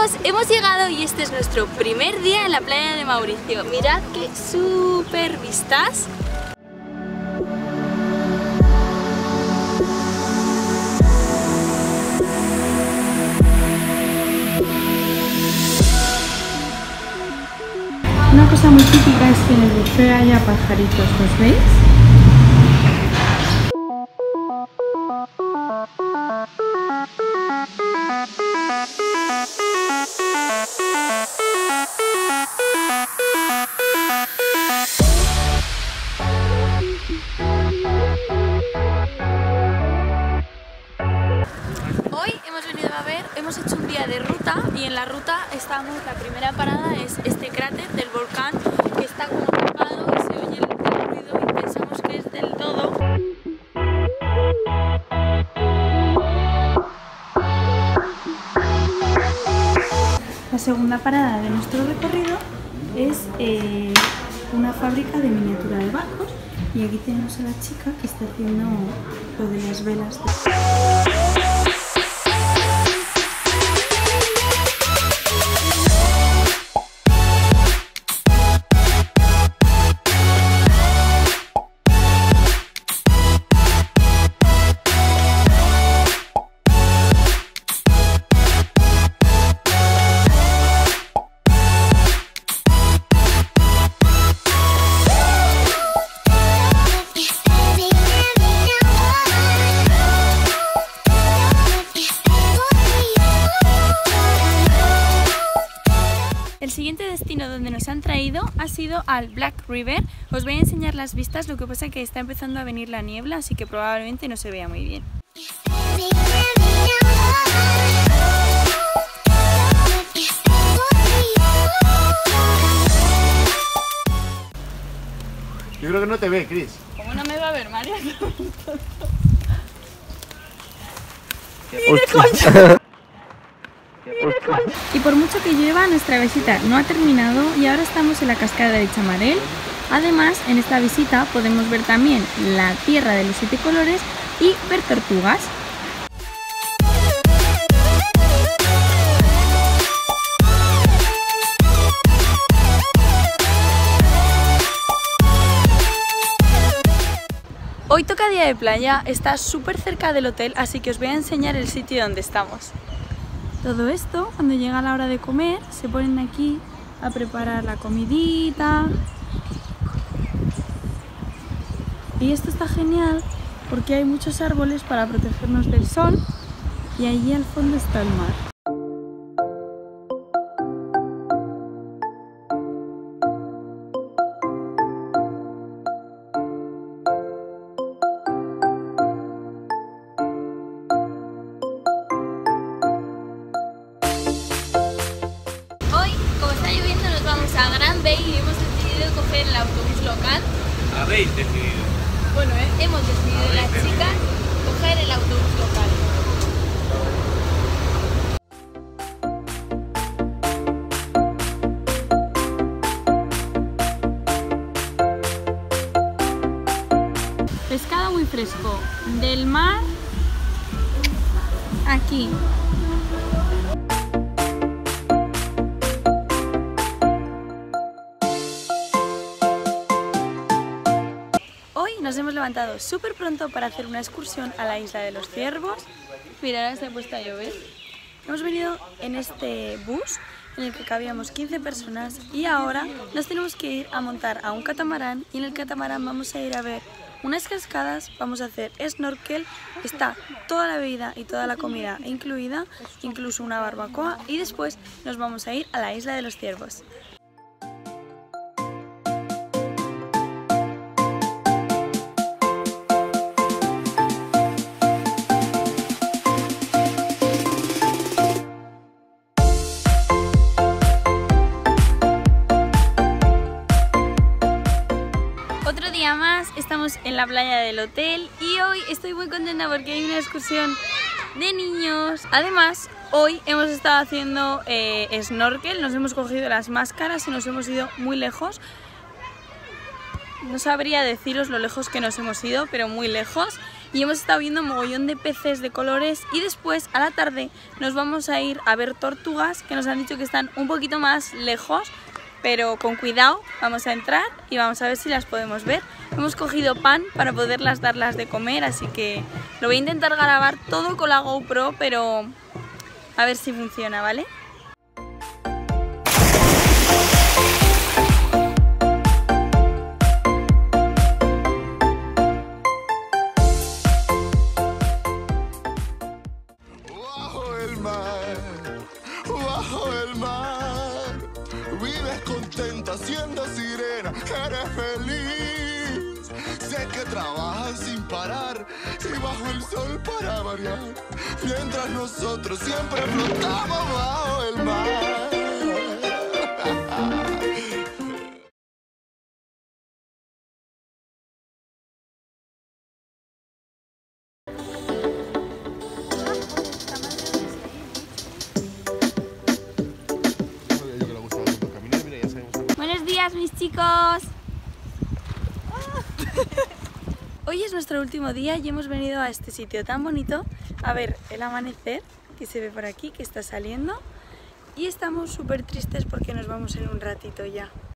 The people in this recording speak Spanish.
Chicos, hemos llegado y este es nuestro primer día en la playa de Mauricio. Mirad qué súper vistas. Una cosa muy típica es que en el buffet haya pajaritos, ¿los veis? Hoy hemos venido a ver, hemos hecho un día de ruta y en la ruta la primera parada es este cráter del volcán que está como apagado y se oye el ruido y pensamos que es del todo. La segunda parada de nuestro recorrido es una fábrica de miniatura de barcos y aquí tenemos a la chica que está haciendo lo de las velas. El siguiente destino donde nos han traído ha sido al Black River. Os voy a enseñar las vistas, lo que pasa es que está empezando a venir la niebla, así que probablemente no se vea muy bien. Yo creo que no te ve, Chris. ¿Cómo no me va a ver, María? Y por mucho que llueva, nuestra visita no ha terminado y ahora estamos en la cascada de Chamarel. Además, en esta visita podemos ver también la Tierra de los 7 colores y ver tortugas. Hoy toca día de playa, está súper cerca del hotel, así que os voy a enseñar el sitio donde estamos. Todo esto, cuando llega la hora de comer, se ponen aquí a preparar la comidita. Y esto está genial porque hay muchos árboles para protegernos del sol y allí al fondo está el mar. A Grand Bay y hemos decidido coger el autobús local. Habéis decidido. Bueno, hemos decidido las chicas coger el autobús local. Pescado muy fresco del mar aquí. Nos hemos levantado súper pronto para hacer una excursión a la isla de los ciervos. Mirad, ahora se ha puesto a llover. Hemos venido en este bus en el que cabíamos 15 personas y ahora nos tenemos que ir a montar a un catamarán y en el catamarán vamos a ir a ver unas cascadas, vamos a hacer snorkel, está toda la bebida y toda la comida incluida, incluso una barbacoa y después nos vamos a ir a la isla de los ciervos. Más estamos en la playa del hotel y hoy estoy muy contenta porque hay una excursión de niños. Además, hoy hemos estado haciendo snorkel, nos hemos cogido las máscaras y nos hemos ido muy lejos. No sabría deciros lo lejos que nos hemos ido, pero muy lejos. y hemos estado viendo un mogollón de peces de colores y después a la tarde nos vamos a ir a ver tortugas que nos han dicho que están un poquito más lejos, pero con cuidado vamos a entrar y vamos a ver si las podemos ver. Hemos cogido pan para poderlas darlas de comer, así que lo voy a intentar grabar todo con la GoPro, pero a ver si funciona, ¿vale? Bajo el mar, vives contenta siendo sirena, eres feliz. Sé que trabajas sin parar y bajo el sol para variar, mientras nosotros siempre flotamos bajo el mar. Buenos días, mis chicos. Hoy es nuestro último día y hemos venido a este sitio tan bonito a ver el amanecer que se ve por aquí, que está saliendo, y estamos súper tristes porque nos vamos en un ratito ya.